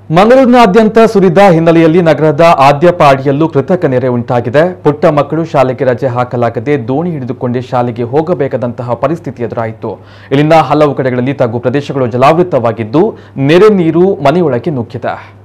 ಮಂಗಳೂರಿನಾದ್ಯಂತ ಸುರಿದ ಹಿನ್ನೆಲೆಯಲ್ಲಿ ನಗರದ ಆದ್ಯಪಾಡಿಯಲ್ಲೂ ಕೃತಕ ನೆರೆ ಉಂಟಾಗಿದೆ. ಪುಟ್ಟ ಮಕ್ಕಳು ಶಾಲೆಗೆ ರಜೆ ಹಾಕಲಾಗದೆ ದೋಣಿ ಹಿಡಿದುಕೊಂಡೇ ಶಾಲೆಗೆ ಹೋಗಬೇಕಾದಂತಹ ಪರಿಸ್ಥಿತಿ ಎದುರಾಯಿತು. ಇಲ್ಲಿನ ಹಲವು ಕಡೆಗಳಲ್ಲಿ ತಗ್ಗು ಪ್ರದೇಶಗಳು ಜಲಾವೃತವಾಗಿದ್ದು ನೆರೆ ನೀರು ಮನೆಯೊಳಗೆ ನುಗ್ಗಿದೆ.